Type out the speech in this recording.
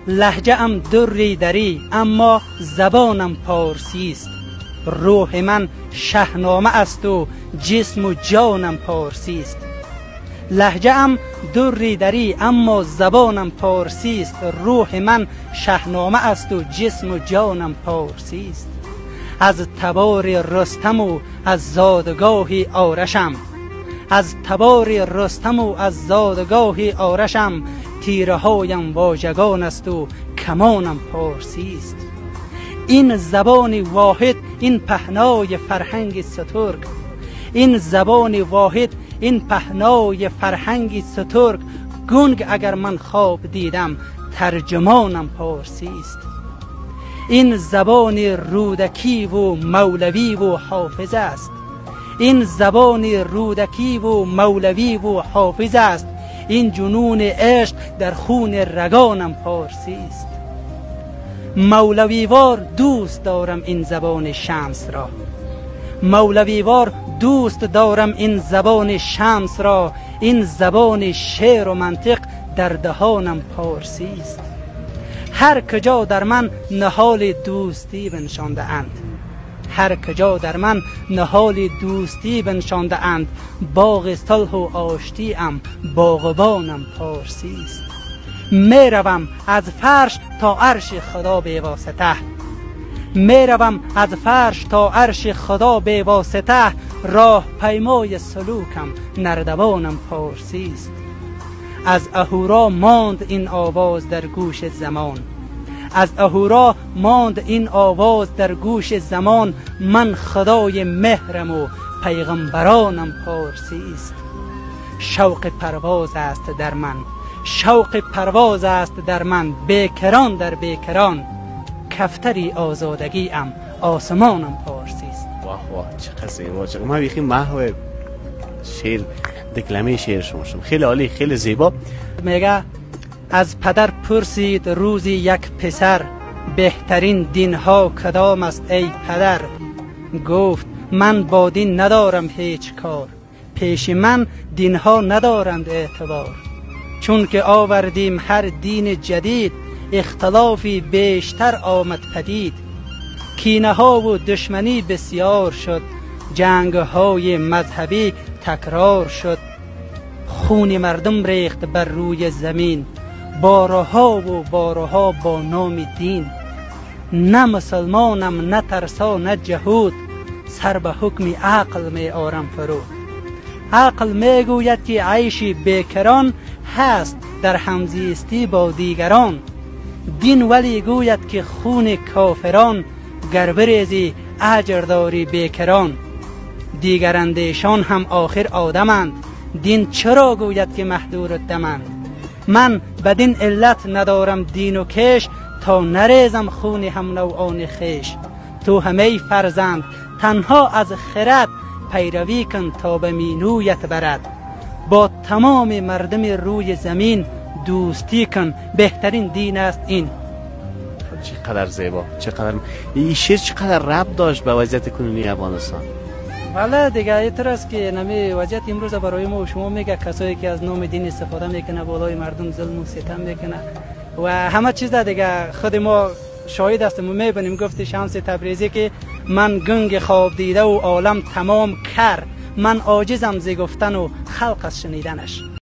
لهجه ام دری دری اما زبانم پارسی است. روح من شاهنامه است و جسم و جانم پارسی است. لهجه ام دری دری اما زبانم پارسی است. روح من شاهنامه است و جسم و جانم پارسی است. از تبار رستم و از زادگاه آرشم، از تبار رستم و از زادگاه آرشم، تیره هایم واژگان است و کمانم پارسی است. این زبان واحد این پهنای فرهنگ سترگ، این زبان واحد این پهنای فرهنگ سترگ، گنگ اگر من خواب دیدم ترجمانم پارسی است. این زبان رودکی و مولوی و حافظ است. این زبان رودکی و مولوی و حافظ است. این جنون عشق در خون رگانم پارسی است. مولوی وار دوست دارم این زبان شمس را، مولوی وار دوست دارم این زبان شمس را. این زبان شعر و منطق در دهانم پارسی است. هر کجا در من نهال دوستی بنشانده اند، هر کجا در من نهال دوستی بنشانده اند، باغ صلح و آشتی ام باغبانم پارسی است. می روم از فرش تا عرش خدا به واسطه، می روم از فرش تا عرش خدا به واسطه، راه پیمای سلوکم نردبانم پارسی است. از اهورا ماند این آواز در گوش زمان، از اهورا ماند این آواز در گوش زمان، من خدای مهرم و پیغمبرانم پارسی است. شوق پرواز است در من، شوق پرواز است در من، بیکران در بیکران، کفتری آزادگی ام آسمانم پارسی است. واه واه چقدر زیبا، چقدر من بیخی محو شعر دکلمه شعر شما شدم. خیلی عالی، خیلی زیبا. میگه از پدر پرسید روزی یک پسر، بهترین دین ها کدام است ای پدر؟ گفت من با دین ندارم هیچ کار، پیش من دین ها ندارند اعتبار. چون که آوردیم هر دین جدید، اختلافی بیشتر آمد پدید. کینه ها و دشمنی بسیار شد، جنگ های مذهبی تکرار شد. خون مردم ریخت بر روی زمین، بارها و بارها با نام دین. نه مسلمانم نه ترسا نه جهود، سر به حکم عقل می آرم فرود. عقل می گوید که عیشی بیکران هست در همزیستی با دیگران. دین ولی گوید که خون کافران، گر بریزی اجر داری بیکران. دیگر اندیشان هم آخر آدمند، دین چرا گوید که محدور دمند؟ من بدین علت ندارم دین و کش، تا نریزم خون هم نوعان خیش. تو همه فرزند تنها از خرد، پیروی کن تا به مینویت برد. با تمام مردم روی زمین دوستی کن، بهترین دین است این. چقدر زیبا، چقدر این شعر چقدر ربط داشت به وضعیت کنونی افغانستان. بله دیگه، اینطور است که نمی وضعیت امروز برای ما و شما میگه کسایی که از نام دین استفاده میکنه، بالای مردم ظلم و ستم میکنه و همه چیز دیگه. خود ما شاهد هستیم و میبینیم. گفت شمس تبریزی که من گنگ خواب دیده و عالم تمام کر، من عاجزم ز گفتن و خلق از شنیدنش.